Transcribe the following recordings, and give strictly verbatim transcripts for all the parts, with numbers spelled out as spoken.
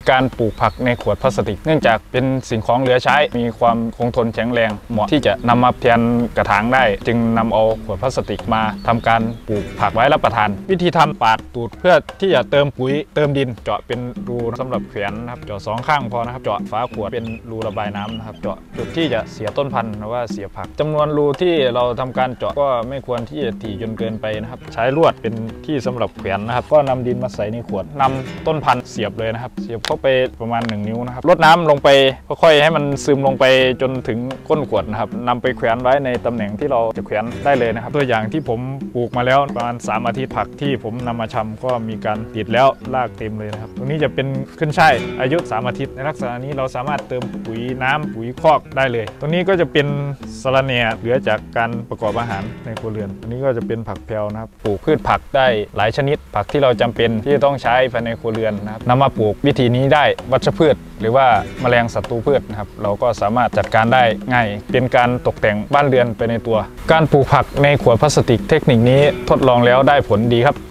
การปลูกผักในขวดพลาสติกเนื่องจากเป็นสิ่งของเหลือใช้มีความคงทนแข็งแรงเหมาะที่จะนำมาแทนกระถางได้จึงนำเอาขวดพลาสติกมาทำการปลูกผักไว้รับประทานวิธีทำปาดตูดเพื่อที่จะเติมปุ๋ยเติมดินเจาะเป็นรูสำหรับแขวนนะครับเจาะสองข้างพอนะครับเจาะฝาขวดเป็นรูระบายน้ำนะครับเจาะจุดที่จะเสียต้นพันธุ์หรือว่าเสียผักจำนวนรูที่เราทำการเจาะก็ไม่ควรที่จะถี่จนเกินไปนะครับใช้ลวดเป็นที่สำหรับแขวนนะครับก็นำดินมาใส่ในขวดนำต้นพันธุ์เสียบเลยนะครับเสียบเข้าไปประมาณหนึ่งนิ้วนะครับลดน้ำลงไปค่อยๆให้มันซึมลงไปจนถึงก้นขวดนะครับนำไปแขวนไว้ในตำแหน่งที่เราจะแขวนได้เลยนะครับตัวอย่างที่ผมปลูกมาแล้วประมาณสามอาทิตย์ผักที่ผมนำมาชำก็มีการติดแล้วรากเต็มเลยนะครับตรงนี้จะเป็นขึ้นช่ายอายุสามอาทิตย์ในลักษณะนี้เราสามารถเติมปุ๋ยน้ำปุ๋ยคอกได้เลยตรงนี้ก็จะเป็นสะระแหน่เหลือจากการประกอบอาหารในครัวเรือนอันนี้ก็จะเป็นผักแพรวนะครับปลูกพืชผักได้หลายชนิดผักที่เราจำเป็นที่จะต้องใช้ภายในครัวเรือนนะครับนำมาปลูกวิธีนี้ได้วัชพืชหรือว่าแมลงศัตรูพืชนะครับเราก็สามารถจัดการได้ง่ายเป็นการตกแต่งบ้านเรือนไปในตัวการปลูกผักในขวดพลาสติกเทคนิคนี้ทดลองแล้วได้ผลดีครับ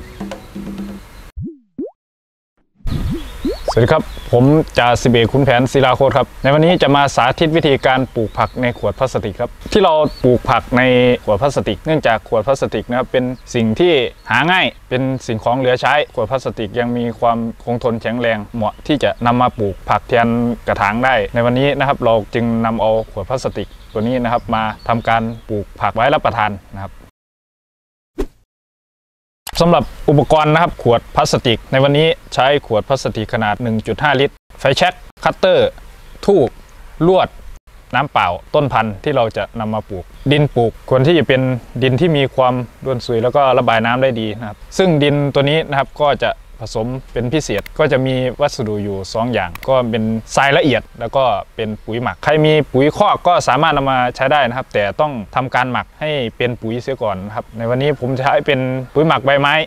สวัสดีครับผมจ่าสิบเอกขุนแผนศิลาโคตรครับในวันนี้จะมาสาธิตวิธีการปลูกผักในขวดพลาสติกครับที่เราปลูกผักในขวดพลาสติกเนื่องจากขวดพลาสติกนะครับเป็นสิ่งที่หาง่ายเป็นสิ่งของเหลือใช้ขวดพลาสติกยังมีความคงทนแข็งแรงเหมาะที่จะนำมาปลูกผักแทนกระถางได้ในวันนี้นะครับเราจึงนำเอาขวดพลาสติกตัวนี้นะครับมาทำการปลูกผักไว้รับประทานนะครับสำหรับอุปกรณ์นะครับขวดพลาสติกในวันนี้ใช้ขวดพลาสติกขนาด หนึ่งจุดห้า ลิตรไฟแช็กคัตเตอร์ทูบลวดน้ำเปล่าต้นพันธุ์ที่เราจะนำมาปลูกดินปลูกควรที่จะเป็นดินที่มีความร่วนซุยแล้วก็ระบายน้ำได้ดีนะครับซึ่งดินตัวนี้นะครับก็จะผสมเป็นพิเศษก็จะมีวัสดุอยู่สองอย่างก็เป็นทรายละเอียดแล้วก็เป็นปุ๋ยหมักใครมีปุ๋ยคอกก็สามารถนำมาใช้ได้นะครับแต่ต้องทำการหมักให้เป็นปุ๋ยเสียก่อนนะครับในวันนี้ผมจะใช้เป็นปุ๋ยหมักใบไม้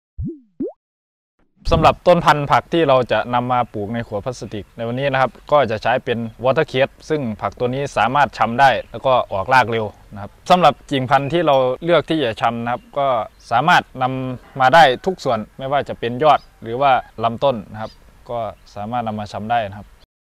สำหรับต้นพันธุ์ผักที่เราจะนำมาปลูกในขวดพลาสติกในวันนี้นะครับก็จะใช้เป็นวอเตอร์เคสซึ่งผักตัวนี้สามารถชำได้แล้วก็ออกรากเร็วนะครับสำหรับกิ่งพันธุ์ที่เราเลือกที่จะชำนะครับก็สามารถนำมาได้ทุกส่วนไม่ว่าจะเป็นยอดหรือว่าลำต้นนะครับก็สามารถนำมาชำได้นะครับ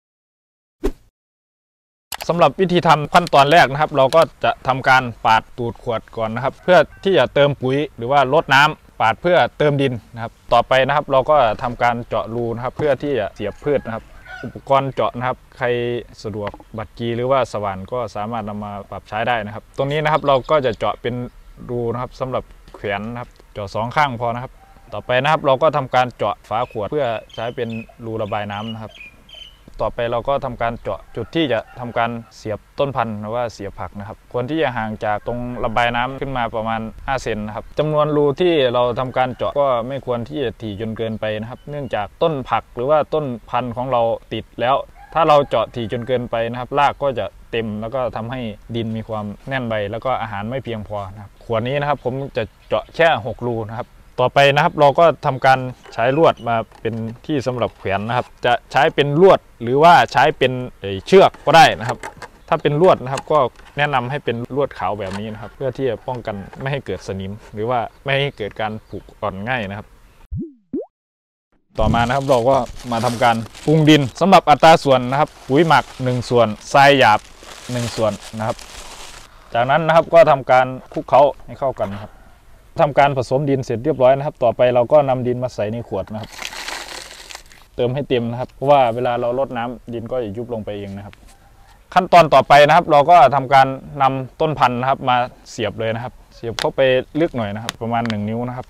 สำหรับวิธีทำขั้นตอนแรกนะครับเราก็จะทำการปาดตูดขวดก่อนนะครับเพื่อที่จะเติมปุ๋ยหรือว่าลดน้ำปาดเพื่อเติมดินนะครับต่อไปนะครับเราก็ทำการเจาะรูนะครับเพื่อที่จะเสียบพืชนะครับอุปกรณ์เจาะนะครับใครสะดวกบัดกีหรือว่าสว่านก็สามารถนำมาปรับใช้ได้นะครับตรงนี้นะครับเราก็จะเจาะเป็นรูนะครับสำหรับแขวนนะครับเจาะสองข้างพอนะครับต่อไปนะครับเราก็ทำการเจาะฝาขวดเพื่อใช้เป็นรูระบายน้ำนะครับต่อไปเราก็ทำการเจาะจุดที่จะทำการเสียบต้นพันธุ์หรือว่าเสียบผักนะครับควรที่จะห่างจากตรงระบายน้ำขึ้นมาประมาณห้าเซนนะครับจำนวนรูที่เราทำการเจาะก็ไม่ควรที่จะถี่จนเกินไปนะครับเนื่องจากต้นผักหรือว่าต้นพันธุ์ของเราติดแล้วถ้าเราเจาะถี่จนเกินไปนะครับรากก็จะเต็มแล้วก็ทำให้ดินมีความแน่นใบแล้วก็อาหารไม่เพียงพอนะครับขวดนี้นะครับผมจะเจาะแค่หกรูนะครับต่อไปนะครับเราก็ทำการใช้ลวดมาเป็นที่สำหรับแขวนนะครับจะใช้เป็นลวดหรือว่าใช้เป็นเชือกก็ได้นะครับถ้าเป็นลวดนะครับก็แนะนำให้เป็นลวดขาวแบบนี้นะครับเพื่อที่จะป้องกันไม่ให้เกิดสนิมหรือว่าไม่ให้เกิดการผุอ่อนง่ายนะครับต่อมานะครับเราก็มาทำการปรุงดินสำหรับอัตราส่วนนะครับปุ๋ยหมักหนึ่งส่วนทรายหยาบหนึ่งส่วนนะครับจากนั้นนะครับก็ทำการคลุกเคล้าให้เข้ากันครับทำการผสมดินเสร็จเรียบร้อยนะครับต่อไปเราก็นำดินมาใส่ในขวดนะครับเติมให้เต็มนะครับเพราะว่าเวลาเราลดน้ำดินก็จะยุบลงไปเองนะครับขั้นตอนต่อไปนะครับเราก็ทำการนำต้นพันธุ์นะครับมาเสียบเลยนะครับเสียบเข้าไปลึกหน่อยนะครับประมาณหนึ่งนิ้วนะครับ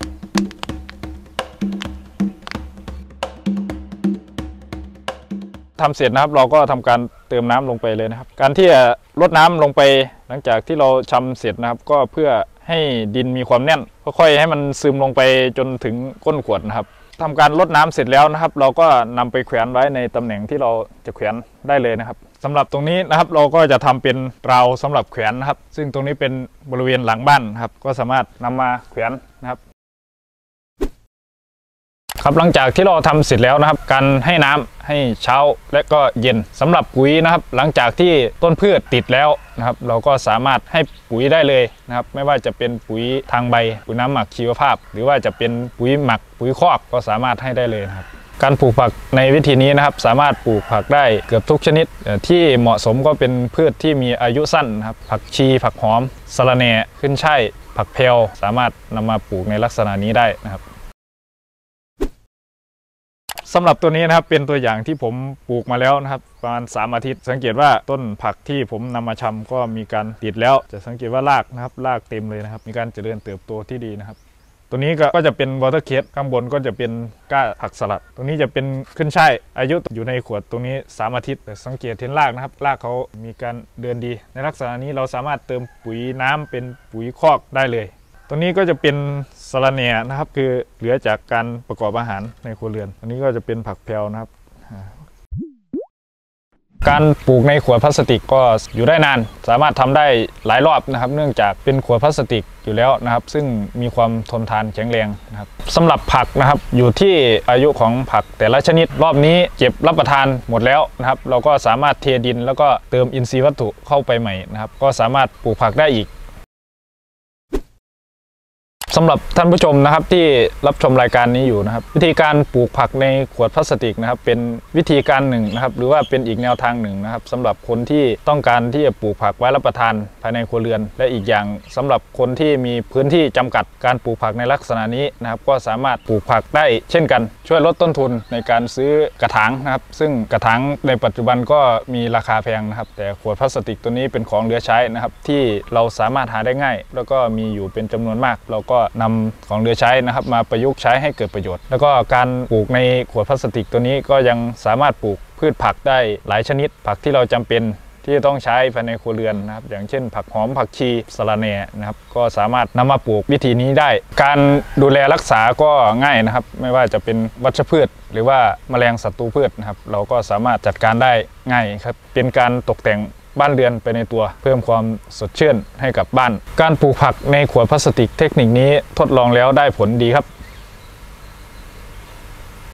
ทำเสร็จนะครับเราก็ทำการเติมน้ำลงไปเลยนะครับการที่จะลดน้ำลงไปหลังจากที่เราชำเสร็จนะครับก็เพื่อให้ดินมีความแน่นค่อยๆให้มันซึมลงไปจนถึงก้นขวดนะครับทำการลดน้ำเสร็จแล้วนะครับเราก็นำไปแขวนไว้ในตำแหน่งที่เราจะแขวนได้เลยนะครับสำหรับตรงนี้นะครับเราก็จะทำเป็นราวสำหรับแขวนนะครับซึ่งตรงนี้เป็นบริเวณหลังบ้านครับก็สามารถนำมาแขวนนะครับครับหลังจากที่เราทำเสร็จแล้วนะครับการให้น้ำให้เช้าและก็เย็นสำหรับปุ๋ยนะครับหลังจากที่ต้นพืชติดแล้วนะครับเราก็สามารถให้ปุ๋ยได้เลยนะครับไม่ว่าจะเป็นปุ๋ยทางใบปุ๋ยน้ำหมักชีวภาพหรือว่าจะเป็นปุ๋ยหมักปุ๋ยคอกก็สามารถให้ได้เลยนะครับการปลูกผักในวิธีนี้นะครับสามารถปลูกผักได้เกือบทุกชนิดที่เหมาะสมก็เป็นพืชที่มีอายุสั้นนะครับผักชีผักหอมสะระแหน่ขึ้นช่ายผักเพลสามารถนำมาปลูกในลักษณะนี้ได้นะครับสำหรับตัวนี้นะครับเป็นตัวอย่างที่ผมปลูกมาแล้วนะครับประมาณสามอาทิตย์สังเกตว่าต้นผักที่ผมนำมาชำก็มีการติดแล้วจะสังเกตว่ารากนะครับรากเต็มเลยนะครับมีการเจริญเติบโตที่ดีนะครับตัวนี้ก็จะเป็นวอเตอร์เคสข้างบนก็จะเป็นก้าผักสลัดตรงนี้จะเป็นขึ้นช่ายอายุอยู่ในขวดตรงนี้สามอาทิตย์แต่สังเกตเห็นรากนะครับรากเขามีการเดินดีในลักษณะนี้เราสามารถเติมปุ๋ยน้ำเป็นปุ๋ยคอกได้เลยตรงนี้ก็จะเป็นสะระแหน่นะครับคือเหลือจากการประกอบอาหารในครัวเรือนอันนี้ก็จะเป็นผักเพลนะครับการปลูกในขวดพลาสติกก็อยู่ได้นานสามารถทำได้หลายรอบนะครับเนื่องจากเป็นขวดพลาสติกอยู่แล้วนะครับซึ่งมีความทนทานแข็งแรงนะครับสำหรับผักนะครับอยู่ที่อายุของผักแต่ละชนิดรอบนี้เก็บรับประทานหมดแล้วนะครับเราก็สามารถเทดินแล้วก็เติมอินทรีย์วัตถุเข้าไปใหม่นะครับก็สามารถปลูกผักได้อีกสำหรับท่านผู้ชมนะครับที่รับชมรายการนี้อยู่นะครับวิธีการปลูกผักในขวดพลาสติกนะครับเป็นวิธีการหนึ่งนะครับหรือว่าเป็นอีกแนวทางหนึ่งนะครับสำหรับคนที่ต้องการที่จะปลูกผักไว้รับประทานภายในครัวเรือนและอีกอย่างสำหรับคนที่มีพื้นที่จำกัดการปลูกผักในลักษณะนี้นะครับก็สามารถปลูกผักได้เช่นกันช่วยลดต้นทุนในการซื้อกระถางนะครับซึ่งกระถางในปัจจุบันก็มีราคาแพงนะครับแต่ขวดพลาสติกตัวนี้เป็นของเหลือใช้นะครับที่เราสามารถหาได้ง่ายแล้วก็มีอยู่เป็นจำนวนมากเราก็นำของเหลือใช้นะครับมาประยุกต์ใช้ให้เกิดประโยชน์แล้วก็การปลูกในขวดพลาสติกตัวนี้ก็ยังสามารถปลูกพืชผักได้หลายชนิดผักที่เราจำเป็นที่จะต้องใช้ภายในครัวเรือนนะครับอย่างเช่นผักหอมผักชีสะระแหน่นะครับก็สามารถนำมาปลูกวิธีนี้ได้การดูแลรักษาก็ง่ายนะครับไม่ว่าจะเป็นวัชพืชหรือว่าแมลงศัตรูพืชนะครับเราก็สามารถจัดการได้ง่ายครับเป็นการตกแต่งบ้านเรือนไปในตัวเพิ่มความสดชื่นให้กับบ้านการปลูกผักในขวดพลาสติกเทคนิคนี้ทดลองแล้วได้ผลดีครับ